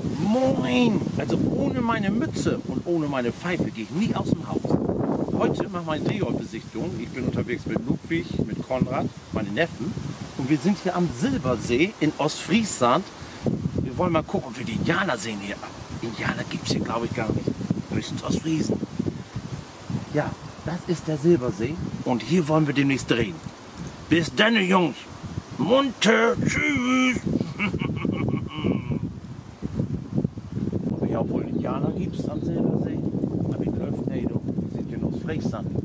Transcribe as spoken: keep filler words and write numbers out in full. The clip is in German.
Moin! Also ohne meine Mütze und ohne meine Pfeife gehe ich nie aus dem Haus. Heute mache ich meine Drehortbesichtigung. Ich bin unterwegs mit Ludwig, mit Konrad, meine Neffen. Und wir sind hier am Silbersee in Ostfriesland. Wir wollen mal gucken, ob wir die Indianer sehen hier. Indianer gibt es hier, glaube ich, gar nicht. Höchstens Ostfriesen. Ja, das ist der Silbersee. Und hier wollen wir demnächst drehen. Bis dann, Jungs. Munter. Tschüss. Ob hier auch wohl Indianer gibt es am Silbersee? Aber ich glaube, nee, du. Wir sind hier in Ostfriesland.